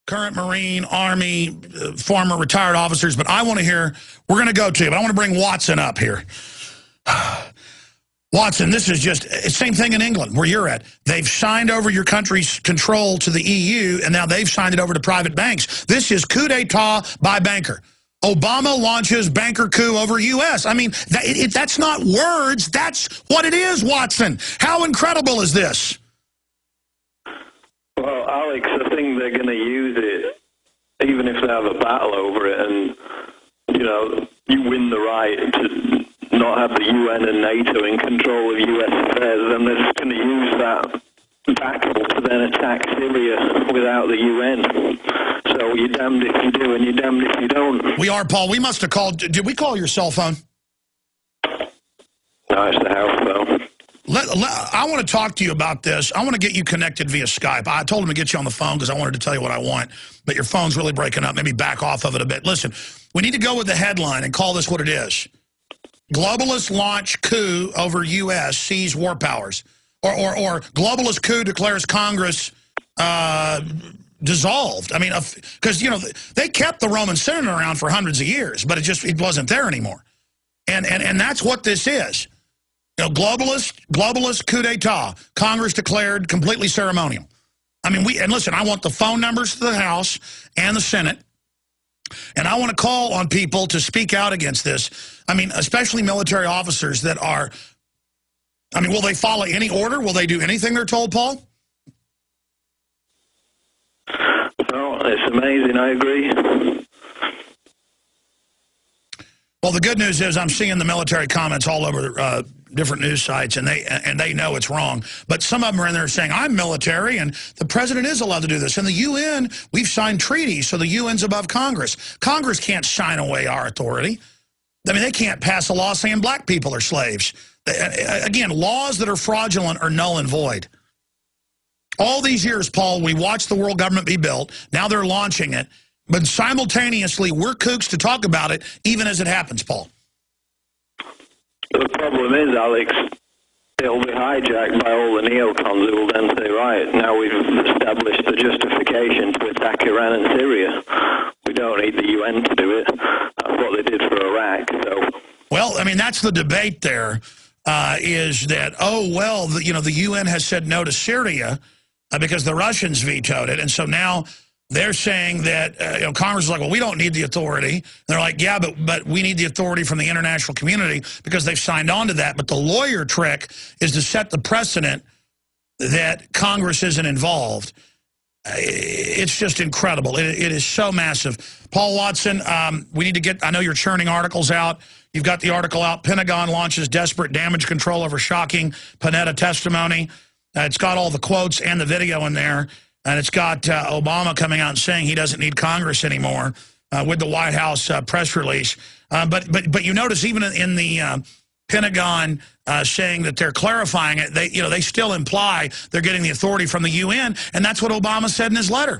current Marine, Army, former retired officers, but I want to hear, we're going to go to, but I want to bring Watson up here. Watson, this is just, same thing in England, where you're at. They've signed over your country's control to the EU, and now they've signed it over to private banks. This is coup d'etat by banker. Obama launches banker coup over U.S. I mean, that's not words. That's what it is, Watson. How incredible is this? Well, Alex, I think they're going to use it, even if they have a battle over it, and, you know, you win the right to not have the UN and NATO in control of U.S. affairs, then they're just going to use that battle to then attack Syria without the UN. So you're damned if you do and you're damned if you don't. We are, Paul. We must have called. Did we call your cell phone? No, it's the house phone. I want to talk to you about this. I want to get you connected via Skype. I told him to get you on the phone because I wanted to tell you what I want, but your phone's really breaking up. Maybe back off of it a bit. Listen, we need to go with the headline and call this what it is. Globalists launch coup over U.S., seize war powers. Or globalist coup declares Congress dissolved. I mean, because, you know, they kept the Roman Senate around for hundreds of years, but it wasn't there anymore. And that's what this is. You know, globalist coup d'etat. Congress declared completely ceremonial. I mean, and listen, I want the phone numbers to the House and the Senate, and I want to call on people to speak out against this. I mean, especially military officers that are, I mean, will they follow any order? Will they do anything they're told, Paul? Well, it's amazing. I agree. Well, the good news is I'm seeing the military comments all over different news sites, and they know it's wrong. But some of them are in there saying, I'm military, and the president is allowed to do this. And the UN, we've signed treaties, so the UN's above Congress. Congress can't sign away our authority. I mean, they can't pass a law saying black people are slaves. Again, laws that are fraudulent are null and void. All these years, Paul, we watched the world government be built. Now they're launching it. But simultaneously, we're kooks to talk about it, even as it happens, Paul. The problem is, Alex, it'll be hijacked by all the neocons who will then say, right, now we've established the justification to attack Iran and Syria. We don't need the UN to do it. That's what they did for Iraq. So, well, I mean, that's the debate there, is that, oh, well, the UN has said no to Syria because the Russians vetoed it. And so now they're saying that Congress is like, well, we don't need the authority. And they're like, yeah, but we need the authority from the international community because they've signed on to that. But the lawyer trick is to set the precedent that Congress isn't involved. It's just incredible. It is so massive. Paul Watson, we need to get, I know you're churning articles out. You've got the article out, Pentagon launches desperate damage control over shocking Panetta testimony. It's got all the quotes and the video in there. And it's got Obama coming out and saying he doesn't need Congress anymore with the White House press release. But you notice even in the Pentagon saying that they're clarifying it, they still imply they're getting the authority from the UN, and that's what Obama said in his letter.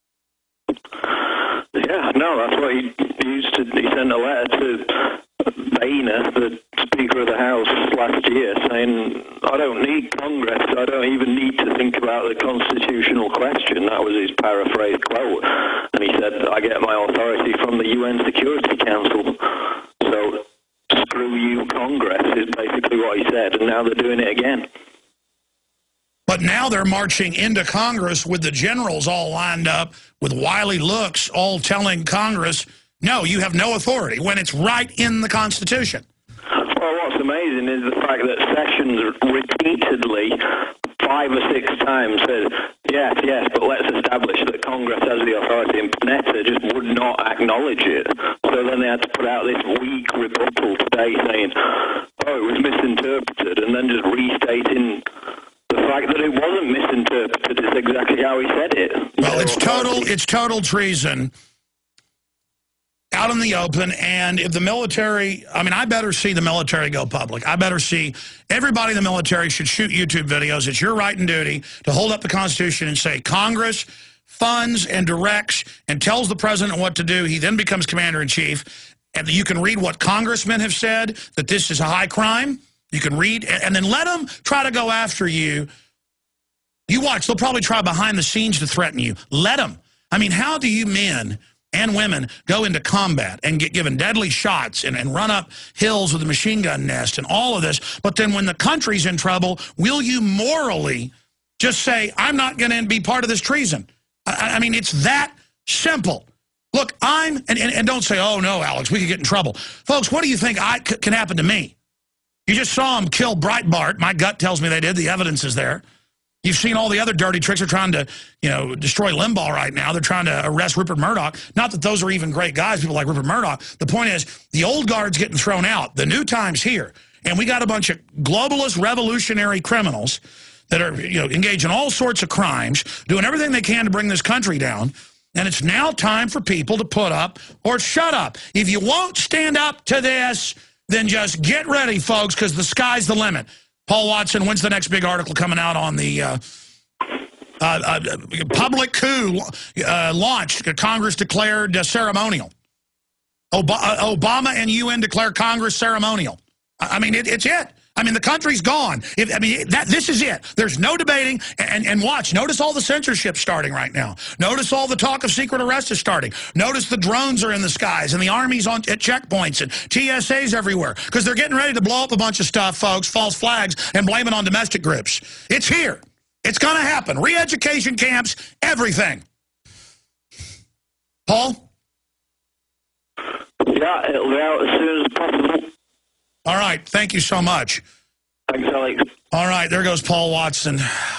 Yeah, no, that's what he used to. He sent a letter to Boehner, the Speaker of the House, last year, saying, I don't need Congress, I don't even need to think about the constitutional question. That was his paraphrased quote. And he said, I get my authority from the UN Security Council. So, screw you, Congress, is basically what he said, and now they're doing it again. But now they're marching into Congress with the generals all lined up with wily looks, all telling Congress, no, you have no authority, when it's right in the Constitution. Well, what's amazing is the fact that Sessions repeatedly, 5 or 6 times, said, yes, but let's establish that Congress has the authority, and Panetta just would not acknowledge it. So then they had to put out this weak rebuttal today saying, oh, it was misinterpreted, and then just restating the fact that it wasn't misinterpreted is exactly how he said it. Well, it's total treason out in the open, and if the military, I mean, I better see the military go public. I better see everybody in the military should shoot YouTube videos. It's your right and duty to hold up the Constitution and say Congress funds and directs and tells the president what to do. He then becomes commander-in-chief, and you can read what congressmen have said, that this is a high crime. You can read, and then let them try to go after you. You watch, they'll probably try behind the scenes to threaten you. Let them. I mean, how do you men and women go into combat and get given deadly shots and run up hills with a machine gun nest and all of this, but then when the country's in trouble, will you morally just say, I'm not going to be part of this treason? I mean, it's that simple. Look, and don't say, oh, no, Alex, we could get in trouble. Folks, what do you think can happen to me? You just saw them kill Breitbart. My gut tells me they did. The evidence is there. You've seen all the other dirty tricks. They're trying to, destroy Limbaugh right now. They're trying to arrest Rupert Murdoch. Not that those are even great guys, people like Rupert Murdoch. The point is, the old guard's getting thrown out. The new time's here. And we got a bunch of globalist revolutionary criminals that are, engaged in all sorts of crimes, doing everything they can to bring this country down. And it's now time for people to put up or shut up. If you won't stand up to this, then just get ready, folks, because the sky's the limit. Paul Watson, when's the next big article coming out on the public coup launched? Congress declared ceremonial. Obama and UN declare Congress ceremonial. I mean, it's it. I mean, the country's gone. This is it. There's no debating. And watch. Notice all the censorship starting right now. Notice all the talk of secret arrest is starting. Notice the drones are in the skies and the army's at checkpoints and TSAs everywhere because they're getting ready to blow up a bunch of stuff, folks, false flags, and blame it on domestic groups. It's here. It's going to happen. Re-education camps, everything. Paul? Yeah, it'll be out as soon as possible. All right. Thank you so much. Thanks, Alex. All right. There goes Paul Watson.